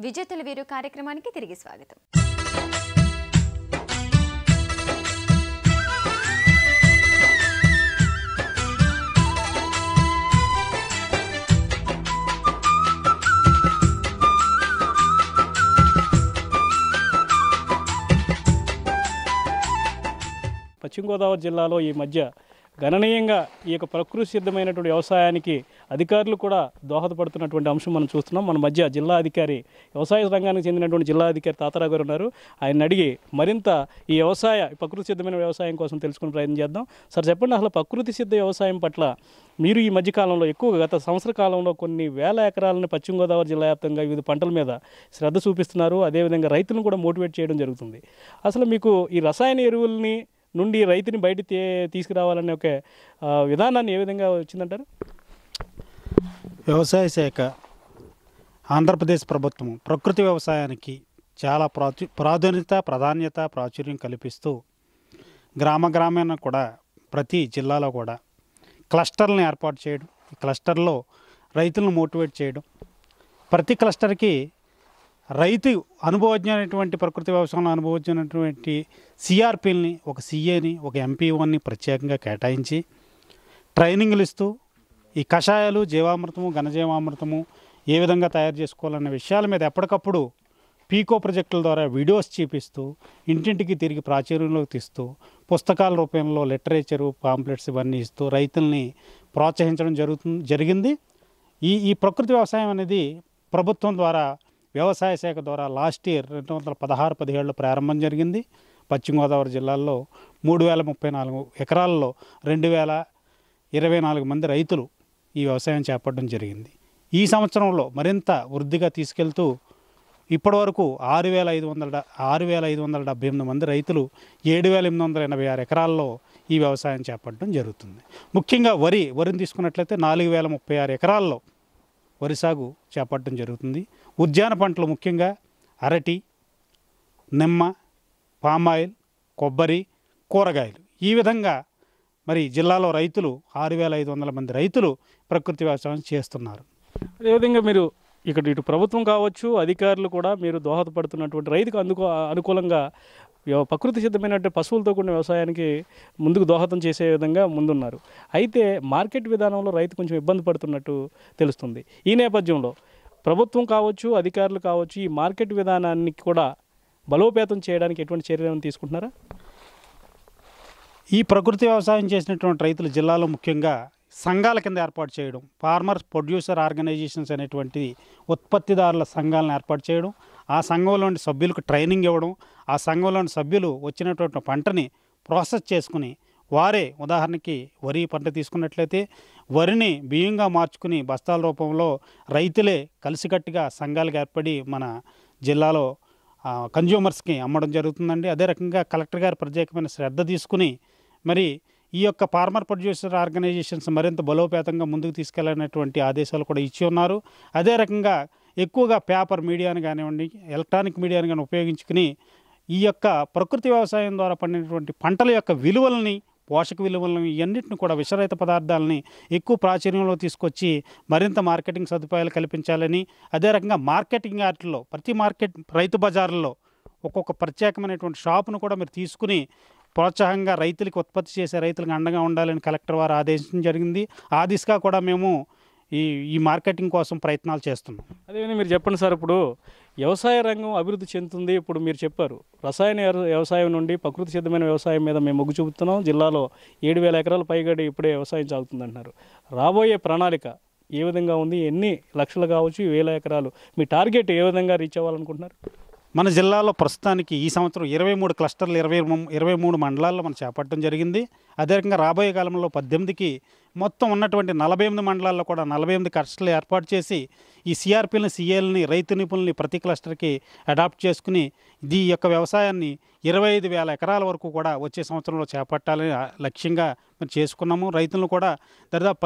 విజేతల వీరు కార్యక్రమానికి తిరిగి స్వాగతం. పశ్చిమ గోదావరి జిల్లాలో ఈ మధ్య గణనీయంగా ఈ యొక్క ప్రకృతి సిద్ధమైనటువంటి వ్యవసాయానికి అధికారులు కూడా దోహదపడుతున్నటువంటి అంశం మనం చూస్తున్నాం. మన మధ్య జిల్లా అధికారి, వ్యవసాయ రంగానికి చెందినటువంటి జిల్లా అధికారి తాతారావు గారు ఉన్నారు. ఆయన అడిగి మరింత ఈ ప్రకృతి సిద్ధమైన వ్యవసాయం కోసం తెలుసుకునే ప్రయత్నం చేద్దాం. సార్ చెప్పండి, అసలు ప్రకృతి సిద్ధ వ్యవసాయం పట్ల మీరు ఈ మధ్యకాలంలో ఎక్కువగా గత సంవత్సర కాలంలో కొన్ని వేల ఎకరాలను పశ్చిమ గోదావరి జిల్లా వ్యాప్తంగా వివిధ పంటల మీద శ్రద్ధ చూపిస్తున్నారు. అదేవిధంగా రైతులను కూడా మోటివేట్ చేయడం జరుగుతుంది. అసలు మీకు ఈ రసాయన ఎరువుల్ని నుండి రైతుని బయట తీసుకురావాలనే ఒక విధానాన్ని ఏ విధంగా వచ్చిందంటారు? వ్యవసాయ శాఖ, ఆంధ్రప్రదేశ్ ప్రభుత్వం ప్రకృతి వ్యవసాయానికి చాలా ప్రాధాన్యత ప్రాచుర్యం కల్పిస్తూ గ్రామాన కూడా ప్రతి జిల్లాలో కూడా క్లస్టర్లను ఏర్పాటు చేయడం, ఈ క్లస్టర్లో రైతులను మోటివేట్ చేయడం, ప్రతి క్లస్టర్కి రైతు అనుభవజ్ఞమైనటువంటి ప్రకృతి వ్యవసాయంలో అనుభవజ్ఞమైనటువంటి సిఆర్పిల్ని, ఒక సిఏని, ఒక ఎంపీఓని ప్రత్యేకంగా కేటాయించి ట్రైనింగ్లు ఇస్తూ ఈ కషాయాలు, జీవామృతము, ఘనజీవామృతము ఏ విధంగా తయారు చేసుకోవాలనే విషయాల మీద ఎప్పటికప్పుడు పీకో ప్రాజెక్టుల ద్వారా వీడియోస్ చూపిస్తూ ఇంటింటికి తిరిగి ప్రాచుర్యంలోకి తీస్తూ పుస్తకాల రూపంలో లిటరేచరు, పాంప్లెట్స్ ఇవన్నీ ఇస్తూ రైతుల్ని ప్రోత్సహించడం జరిగింది. ఈ ప్రకృతి వ్యవసాయం అనేది ప్రభుత్వం ద్వారా, వ్యవసాయ శాఖ ద్వారా లాస్ట్ ఇయర్ 2016-17లో ప్రారంభం జరిగింది. పశ్చిమ గోదావరి జిల్లాల్లో 3034 ఎకరాల్లో 2024 మంది రైతులు ఈ వ్యవసాయం చేపట్టడం జరిగింది. ఈ సంవత్సరంలో మరింత వృద్ధిగా తీసుకెళ్తూ ఇప్పటివరకు 6,578 మంది రైతులు 7,886 ఎకరాల్లో ఈ వ్యవసాయం చేపట్టడం జరుగుతుంది. ముఖ్యంగా వరిని తీసుకున్నట్లయితే 4,036 ఎకరాల్లో వరి సాగు చేపట్టడం జరుగుతుంది. ఉద్యాన పంటలు ముఖ్యంగా అరటి, నిమ్మ, పామాయిల్, కొబ్బరి, కూరగాయలు, ఈ విధంగా మరి జిల్లాలో రైతులు 6,500 మంది రైతులు ప్రకృతి వ్యవసాయం చేస్తున్నారు. అదేవిధంగా మీరు ఇటు ప్రభుత్వం కావచ్చు, అధికారులు కూడా మీరు దోహదపడుతున్నటువంటి రైతుకు అనుకూలంగా ప్రకృతి సిద్ధమైనటువంటి పశువులతో కూడిన వ్యవసాయానికి ముందుకు దోహదం చేసే విధంగా ముందున్నారు. అయితే మార్కెట్ విధానంలో రైతు కొంచెం ఇబ్బంది పడుతున్నట్టు తెలుస్తుంది. ఈ నేపథ్యంలో ప్రభుత్వం కావచ్చు, అధికారులు కావచ్చు, ఈ మార్కెట్ విధానాన్ని కూడా బలోపేతం చేయడానికి ఎటువంటి చర్యలను తీసుకుంటున్నారా? ఈ ప్రకృతి వ్యవసాయం చేసినటువంటి రైతులు జిల్లాలో ముఖ్యంగా సంఘాల కింద ఏర్పాటు చేయడం, ఫార్మర్స్ ప్రొడ్యూసర్ ఆర్గనైజేషన్స్ అనేటువంటి ఉత్పత్తిదారుల సంఘాలను ఏర్పాటు చేయడం, ఆ సంఘంలోని సభ్యులకు ట్రైనింగ్ ఇవ్వడం, ఆ సంఘంలోని సభ్యులు వచ్చినటువంటి పంటని ప్రాసెస్ చేసుకుని వారే, ఉదాహరణకి వరి పంట తీసుకున్నట్లయితే వరిని బియ్యంగా మార్చుకుని బస్తాల రూపంలో రైతులే కలిసికట్టుగా సంఘాలకు ఏర్పడి మన జిల్లాలో కన్జ్యూమర్స్కి అమ్మడం జరుగుతుందండి. అదే రకంగా కలెక్టర్ గారు ప్రత్యేకమైన శ్రద్ధ తీసుకుని మరి ఈ యొక్క ఫార్మర్ ప్రొడ్యూసర్ ఆర్గనైజేషన్స్ మరింత బలోపేతంగా ముందుకు తీసుకెళ్లనేటువంటి ఆదేశాలు కూడా ఇచ్చి ఉన్నారు. అదే రకంగా ఎక్కువగా పేపర్ మీడియాని కానివ్వండి, ఎలక్ట్రానిక్ మీడియాని కానీ ఉపయోగించుకుని ఈ యొక్క ప్రకృతి వ్యవసాయం ద్వారా పండినటువంటి పంటల యొక్క విలువలని, పోషక విలువలను, ఇవన్నింటిని కూడా విషరహిత పదార్థాలని ఎక్కువ ప్రాచుర్యంలో తీసుకొచ్చి మరింత మార్కెటింగ్ సదుపాయాలు కల్పించాలని, అదే రకంగా మార్కెటింగ్ యార్డ్లో ప్రతి రైతు బజార్లో ఒక్కొక్క ప్రత్యేకమైనటువంటి షాపును కూడా మీరు తీసుకుని ప్రోత్సాహంగా రైతులకు, ఉత్పత్తి చేసే రైతులకు అండగా ఉండాలని కలెక్టర్ వారు ఆదేశించడం జరిగింది. ఆ దిశగా కూడా మేము ఈ మార్కెటింగ్ కోసం ప్రయత్నాలు చేస్తున్నాం. అదేవిధంగా మీరు చెప్పండి సార్, ఇప్పుడు వ్యవసాయ రంగం అభివృద్ధి చెందుతుంది. ఇప్పుడు మీరు చెప్పారు రసాయన వ్యవసాయం నుండి ప్రకృతి సిద్ధమైన వ్యవసాయం మీద మేము మొగ్గు చూపుతున్నాం. జిల్లాలో 7,000 ఎకరాల పైగడి ఇప్పుడే వ్యవసాయం సాగుతుంది అంటున్నారు. రాబోయే ప్రణాళిక ఏ విధంగా ఉంది? ఎన్ని లక్షలు కావచ్చు, 1,000 ఎకరాలు, మీ టార్గెట్ ఏ విధంగా రీచ్ అవ్వాలనుకుంటున్నారు? మన జిల్లాలో ప్రస్తుతానికి ఈ సంవత్సరం 23 క్లస్టర్లు 23 మండలాల్లో మనం చేపట్టడం జరిగింది. అదే రకంగా రాబోయే కాలంలో 18కి మొత్తం ఉన్నటువంటి 48 మండలాల్లో కూడా 48 క్లస్టర్లు ఏర్పాటు చేసి ఈ సిఆర్పిలని, సిఏలని, రైతు నిపుణుల్ని ప్రతి క్లస్టర్కి అడాప్ట్ చేసుకుని ఈ యొక్క వ్యవసాయాన్ని 25,000 ఎకరాల వరకు కూడా వచ్చే సంవత్సరంలో చేపట్టాలని లక్ష్యంగా మనం చేసుకున్నాము. రైతులను కూడా దాదాపు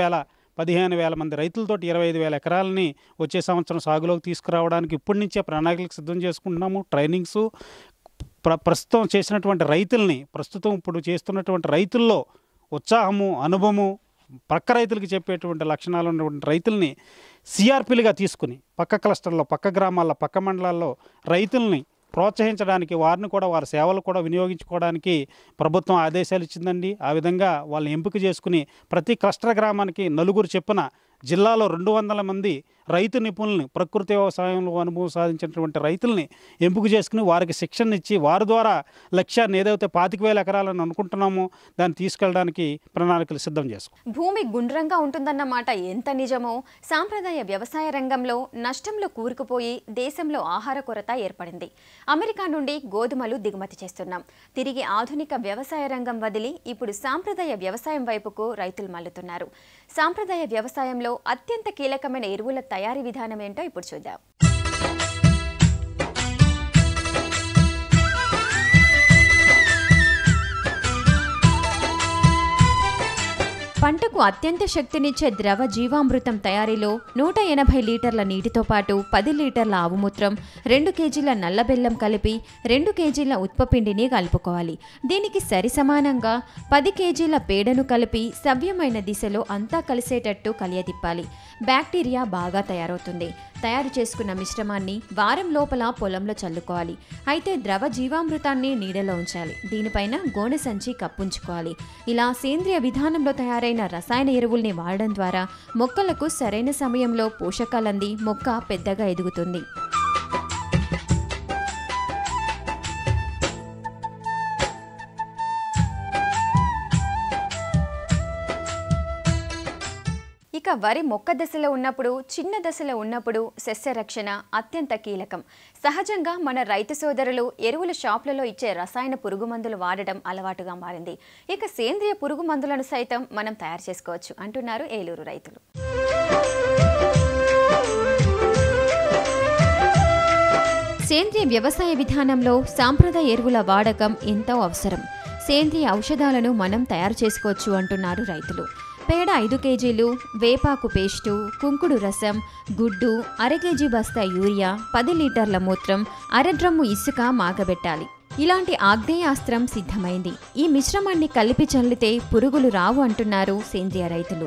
15,000 మంది రైతులతోటి 25,000 ఎకరాలని వచ్చే సంవత్సరం సాగులోకి తీసుకురావడానికి ఇప్పటి నుంచే ప్రణాళికలకు సిద్ధం చేసుకుంటున్నాము. ట్రైనింగ్స్ ప్రస్తుతం చేసినటువంటి రైతుల్ని, ప్రస్తుతం ఇప్పుడు చేస్తున్నటువంటి రైతుల్లో ఉత్సాహము, అనుభవము, పక్క రైతులకు చెప్పేటువంటి లక్షణాలు ఉన్నటువంటి రైతుల్ని సిఆర్పీలుగా తీసుకుని పక్క క్లస్టర్లో, పక్క గ్రామాల్లో, పక్క మండలాల్లో రైతుల్ని ప్రోత్సహించడానికి, వారిని కూడా వారి సేవలు కూడా వినియోగించుకోవడానికి ప్రభుత్వం ఆదేశాలు ఇచ్చిందండి. ఆ విధంగా వాళ్ళని ఎంపిక చేసుకుని ప్రతి క్లస్టర్ గ్రామానికి నలుగురు చొప్పున జిల్లాలో 200 మంది రైతు నిపుణుల్ని, ప్రకృతి వ్యవసాయంలో అనుభవం సాధించినటువంటి రైతుల్ని ఎంపిక చేసుకుని వారికి శిక్షణ ఇచ్చి వారి ద్వారా లక్ష్యాన్ని ఏదైతే 25,000 ఎకరాలను అనుకుంటున్నామో దాన్ని తీసుకెళ్ళడానికి ప్రణాళికలు సిద్ధం చేసుకో. భూమి గుండ్రంగా ఉంటుందన్నమాట ఎంత నిజమో, సాంప్రదాయ వ్యవసాయ రంగంలో నష్టంలో కూరుకుపోయి దేశంలో ఆహార కొరత ఏర్పడింది. అమెరికా నుండి గోధుమలు దిగుమతి చేస్తున్నాం. తిరిగి ఆధునిక వ్యవసాయ రంగం వదిలి ఇప్పుడు సాంప్రదాయ వ్యవసాయం వైపుకు రైతులు మళ్లుతున్నారు. సాంప్రదాయ వ్యవసాయంలో అత్యంత కీలకమైన ఎరువుల తయారీ విధానం ఏంటో ఇప్పుడు చూద్దాం. పంటకు అత్యంత శక్తినిచ్చే ద్రవ జీవామృతం తయారీలో 180 లీటర్ల నీటితో పాటు 10 లీటర్ల ఆవుమూత్రం, 2 కేజీల నల్ల బెల్లం కలిపి 2 కేజీల ఉత్పపిండిని కలుపుకోవాలి. దీనికి సరిసమానంగా 10 కేజీల పేడను కలిపి సవ్యమైన దిశలో అంతా కలిసేటట్టు కలియతిప్పాలి. బ్యాక్టీరియా బాగా తయారవుతుంది. తయారు చేసుకున్న మిశ్రమాన్ని వారం లోపల పొలంలో చల్లుకోవాలి. అయితే ద్రవ జీవామృతాన్ని నీడలో ఉంచాలి. దీనిపైన గోనె సంచి కప్పుంచుకోవాలి. ఇలా సేంద్రియ విధానంలో తయారైన రసాయన ఎరువుల్ని వాడడం ద్వారా మొక్కలకు సరైన సమయంలో పోషకాలంది మొక్క పెద్దగా ఎదుగుతుంది. ఇక వరి మొక్క దశలో ఉన్నప్పుడు, చిన్న దశలో ఉన్నప్పుడు సస్యరక్షణ అత్యంత కీలకం. సహజంగా మన రైతు సోదరులు ఎరువుల షాపులలో ఇచ్చే రసాయన పురుగు మందులు వాడడం అలవాటుగా మారింది. ఇక సేంద్రియ పురుగు మందులను సైతం మనం తయారు చేసుకోవచ్చు అంటున్నారు ఏలూరు రైతులు. సేంద్రియ వ్యవసాయ విధానంలో సాంప్రదాయ ఎరువుల వాడకం ఎంతో అవసరం. సేంద్రియ ఔషధాలను మనం తయారు చేసుకోవచ్చు అంటున్నారు రైతులు. పేడ 5 కేజీలు, వేపాకు పేస్టు, కుంకుడు రసం, గుడ్డు, అర కేజీ బస్తా యూరియా, 10 లీటర్ల మూత్రం, అర డ్రమ్ము ఇసుక మాగబెట్టాలి. ఇలాంటి ఆగ్నేయాస్త్రం సిద్ధమైంది. ఈ మిశ్రమాన్ని కలిపి చల్లితే పురుగులు రావు అంటున్నారు సేంద్రియ రైతులు.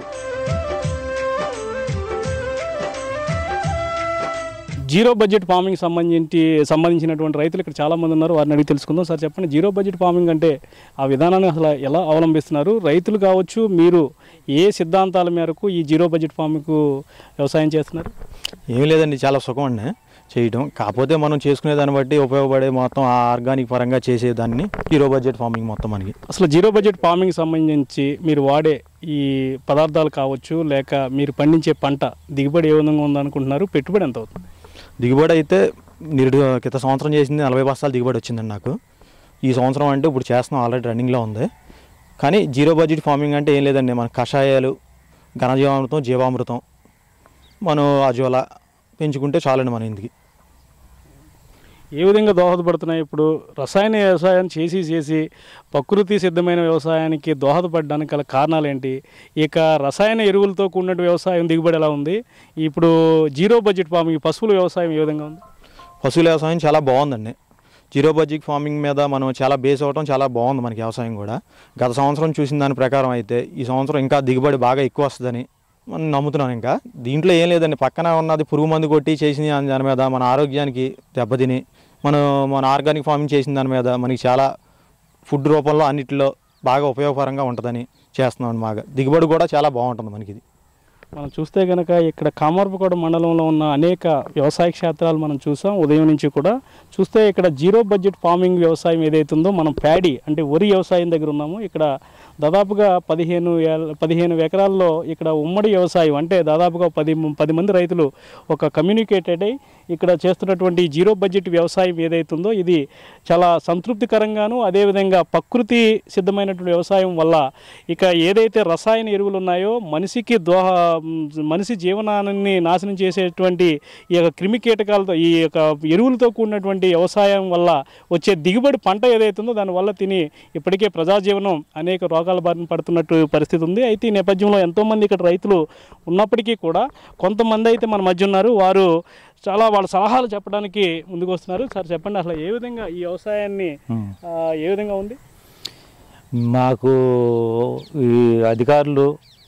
జీరో బడ్జెట్ ఫార్మింగ్ సంబంధించినటువంటి రైతులు ఇక్కడ చాలామంది ఉన్నారు. వారిని అడిగి తెలుసుకుందాం. సార్ చెప్పండి, జీరో బడ్జెట్ ఫార్మింగ్ అంటే ఆ విధానాన్ని అసలు ఎలా అవలంబిస్తున్నారు? రైతులు కావచ్చు, మీరు ఏ సిద్ధాంతాల మేరకు ఈ జీరో బడ్జెట్ ఫార్మింగ్కు వ్యవసాయం చేస్తున్నారు? ఏం లేదండి, చాలా సుఖం అండి చేయడం. కాకపోతే మనం చేసుకునే దాన్ని బట్టి ఉపయోగపడే మొత్తం ఆర్గానిక్ పరంగా చేసేదాన్ని జీరో బడ్జెట్ ఫార్మింగ్ మొత్తం మనకి. అసలు జీరో బడ్జెట్ ఫార్మింగ్ సంబంధించి మీరు వాడే ఈ పదార్థాలు కావచ్చు, లేక మీరు పండించే పంట దిగుబడి ఏ విధంగా ఉందనుకుంటున్నారు? పెట్టుబడి ఎంత అవుతుంది? దిగుబడి అయితే క్రితం సంవత్సరం చేసింది 40 బస్తాలు దిగుబడి వచ్చిందండి నాకు. ఈ సంవత్సరం అంటే ఇప్పుడు చేస్తున్నాం, ఆల్రెడీ రన్నింగ్లో ఉంది. కానీ జీరో బడ్జెట్ ఫార్మింగ్ అంటే ఏం లేదండి, మన కషాయాలు, ఘనజీవామృతం, జీవామృతం, మనం అజోలా పెంచుకుంటే చాలండి మన ఇంటికి. ఏ విధంగా దోహదపడుతున్నాయి? ఇప్పుడు రసాయన వ్యవసాయం చేసి ప్రకృతి సిద్ధమైన వ్యవసాయానికి దోహదపడడానికి గల కారణాలు ఏంటి? ఇక రసాయన ఎరువులతో కూడిన వ్యవసాయం దిగుబడి ఎలా ఉంది? ఇప్పుడు జీరో బడ్జెట్ ఫార్మింగ్ పశువుల వ్యవసాయం ఏ విధంగా ఉంది? పశువుల వ్యవసాయం చాలా బాగుందండి. జీరో బడ్జెట్ ఫార్మింగ్ మీద మనం చాలా బేస్ అవ్వడం చాలా బాగుంది మనకి వ్యవసాయం కూడా. గత సంవత్సరం చూసిన దాని ప్రకారం అయితే ఈ సంవత్సరం ఇంకా దిగుబడి బాగా ఎక్కువ వస్తుందని మనం నమ్ముతున్నాను. ఇంకా దీంట్లో ఏం లేదండి, పక్కన ఉన్నది పురుగు మందు కొట్టి చేసిన దాని మీద మన ఆరోగ్యానికి దెబ్బతిని మన ఆర్గానిక్ ఫార్మింగ్ చేసిన దాని మీద మనకి చాలా ఫుడ్ రూపంలో అన్నిటిలో బాగా ఉపయోగకరంగా ఉంటుందని చేస్తున్నాం. బాగా దిగుబడి కూడా చాలా బాగుంటుంది మనకి. ఇది మనం చూస్తే కనుక ఇక్కడ కామర్పకోట మండలంలో ఉన్న అనేక వ్యవసాయ క్షేత్రాలు మనం చూసాం. ఉదయం నుంచి కూడా చూస్తే ఇక్కడ జీరో బడ్జెట్ ఫార్మింగ్ వ్యవసాయం ఏదైతుందో మనం ప్యాడీ అంటే వరి వ్యవసాయం దగ్గర ఉన్నాము. ఇక్కడ దాదాపుగా 15 ఎకరాల్లో ఇక్కడ ఉమ్మడి వ్యవసాయం అంటే దాదాపుగా 10 మంది రైతులు ఒక కమ్యూనికేటెడ్ అయి ఇక్కడ చేస్తున్నటువంటి జీరో బడ్జెట్ వ్యవసాయం ఏదైతుందో ఇది చాలా సంతృప్తికరంగాను, అదేవిధంగా ప్రకృతి సిద్ధమైనటువంటి వ్యవసాయం వల్ల ఇక ఏదైతే రసాయన ఎరువులు ఉన్నాయో మనిషి జీవనాన్ని నాశనం చేసేటువంటి ఈ యొక్క క్రిమి కీటకాలతో ఈ యొక్క ఎరువులతో కూడినటువంటి వ్యవసాయం వల్ల వచ్చే దిగుబడి పంట ఏదైతుందో దానివల్ల తిని ఇప్పటికే ప్రజాజీవనం అనేక రోగాల బారిన పడుతున్నట్టు పరిస్థితి ఉంది. అయితే ఈ నేపథ్యంలో ఎంతోమంది ఇక్కడ రైతులు ఉన్నప్పటికీ కూడా కొంతమంది అయితే మన మధ్య ఉన్నారు. వారు చాలా వాళ్ళ సలహాలు చెప్పడానికి ముందుకు వస్తున్నారు. సార్ చెప్పండి, అసలు ఏ విధంగా ఈ వ్యవసాయాన్ని ఏ విధంగా ఉంది? మాకు ఈ అధికారులు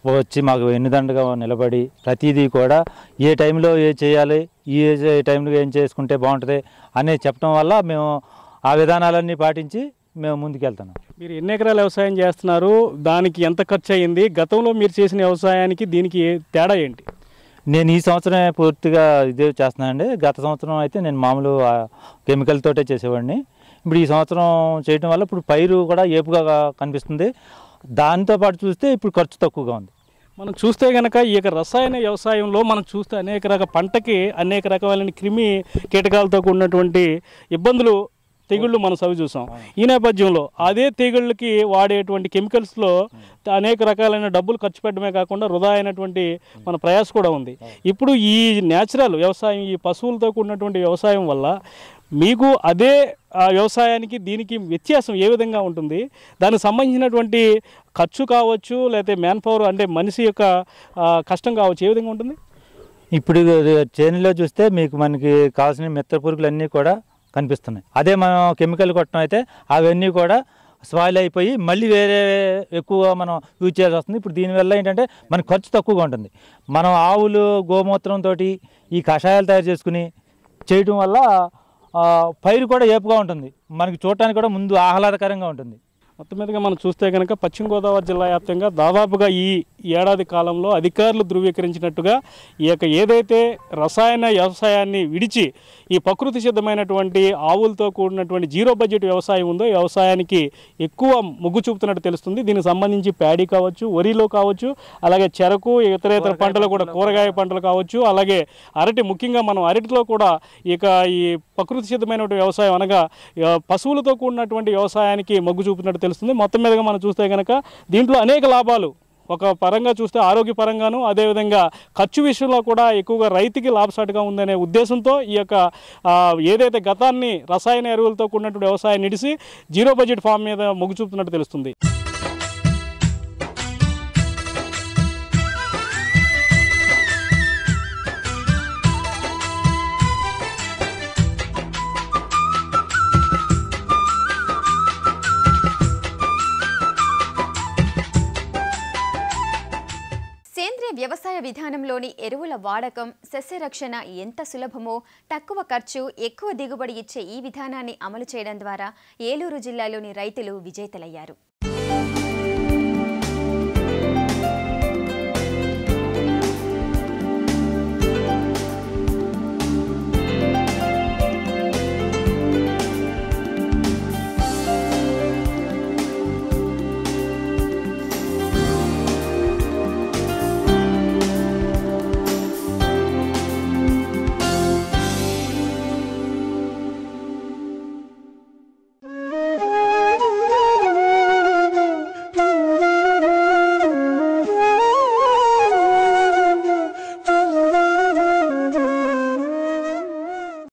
వచ్చి మాకు వెన్నుదండగా నిలబడి ప్రతిదీ కూడా ఏ టైంలో ఏ చేయాలి, ఏ టైంలో ఏం చేసుకుంటే బాగుంటుంది అనేది చెప్పడం వల్ల మేము ఆ విధానాలన్నీ పాటించి మేము ముందుకెళ్తున్నాం. మీరు ఎన్ని ఎకరాల వ్యవసాయం చేస్తున్నారు, దానికి ఎంత ఖర్చు అయ్యింది, గతంలో మీరు చేసిన వ్యవసాయానికి దీనికి తేడా ఏంటి? నేను ఈ సంవత్సరమే పూర్తిగా ఇదే చేస్తున్నానండి. గత సంవత్సరం అయితే నేను మామూలు కెమికల్ తోటే చేసేవాడిని. ఇప్పుడు ఈ సంవత్సరం చేయడం వల్ల ఇప్పుడు పైరు కూడా ఏపుగా కనిపిస్తుంది. దాంతో పాటు చూస్తే ఇప్పుడు ఖర్చు తక్కువగా ఉంది. మనం చూస్తే కనుక ఈ యొక్క రసాయన వ్యవసాయంలో మనం చూస్తే అనేక రకాల పంటకి అనేక రకమైన క్రిమి కీటకాలతో కూడినటువంటి ఇబ్బందులు, తెగుళ్ళు మనం సవి చూసాం. ఈ నేపథ్యంలో అదే తెగుళ్ళకి వాడేటువంటి కెమికల్స్లో అనేక రకాలైన డబ్బులు ఖర్చు పెట్టడమే కాకుండా వృధా అయినటువంటి మన ప్రయాస కూడా ఉంది. ఇప్పుడు ఈ న్యాచురల్ వ్యవసాయం, ఈ పశువులతో కూడినటువంటి వ్యవసాయం వల్ల మీకు అదే వ్యవసాయానికి దీనికి వ్యత్యాసం ఏ విధంగా ఉంటుంది? దానికి సంబంధించినటువంటి ఖర్చు కావచ్చు, లేకపోతే మ్యాన్ పవర్ అంటే మనిషి యొక్క కష్టం కావచ్చు, ఏ విధంగా ఉంటుంది? ఇప్పుడు చేనులో చూస్తే మీకు మనకి కావాల్సిన మిత్ర పురుగులు అన్నీ కూడా కనిపిస్తున్నాయి. అదే మనం కెమికల్ కొట్టడం అయితే అవన్నీ కూడా స్పాయిల్ అయిపోయి మళ్ళీ వేరే ఎక్కువ మనం యూజ్ చేయాల్సి వస్తుంది. ఇప్పుడు దీనివల్ల ఏంటంటే మనకు ఖర్చు తక్కువగా ఉంటుంది. మనం ఆవులు గోమూత్రంతో ఈ కషాయాలు తయారు చేసుకుని చేయడం వల్ల పైరు కూడా ఏపుగా ఉంటుంది, మనకి చూడటానికి కూడా ముందు ఆహ్లాదకరంగా ఉంటుంది. మొత్తం మీదుగా మనం చూస్తే కనుక పశ్చిమ గోదావరి జిల్లా వ్యాప్తంగా దాదాపుగా ఈ ఏడాది కాలంలో అధికారులు ధృవీకరించినట్టుగా ఈ యొక్క ఏదైతే రసాయన వ్యవసాయాన్ని విడిచి ఈ ప్రకృతి సిద్ధమైనటువంటి ఆవులతో కూడినటువంటి జీరో బడ్జెట్ వ్యవసాయం ఉందో, వ్యవసాయానికి ఎక్కువ మొగ్గు చూపుతున్నట్టు తెలుస్తుంది. దీనికి సంబంధించి ప్యాడీ కావచ్చు, వరిలో కావచ్చు, అలాగే చెరకు, ఇతర పంటలు కూడా, కూరగాయ పంటలు కావచ్చు, అలాగే అరటి, ముఖ్యంగా మనం అరటిలో కూడా ఈ ప్రకృతి సిద్ధమైనటువంటి వ్యవసాయం అనగా పశువులతో కూడినటువంటి వ్యవసాయానికి మొగ్గు చూపుతున్నట్టు తెలుస్తుంది. మొత్తం మీదుగా మనం చూస్తే కనుక దీంట్లో అనేక లాభాలు, ఒక పరంగా చూస్తే ఆరోగ్యపరంగాను, అదేవిధంగా ఖర్చు విషయంలో కూడా ఎక్కువగా రైతుకి లాభసాటిగా ఉందనే ఉద్దేశంతో ఈ యొక్క ఏదైతే గతాన్ని రసాయన ఎరువులతో కూడినటువంటి వ్యవసాయాన్ని నిడిసి జీరో బడ్జెట్ ఫామ్ మీద మొగ్గు చూపుతున్నట్టు తెలుస్తుంది. సేంద్రియ వ్యవసాయ విధానంలోని ఎరువుల వాడకం, సస్యరక్షణ ఎంత సులభమో, తక్కువ ఖర్చు ఎక్కువ దిగుబడి ఇచ్చే ఈ విధానాన్ని అమలు చేయడం ద్వారా ఏలూరు జిల్లాలోని రైతులు విజేతలయ్యారు.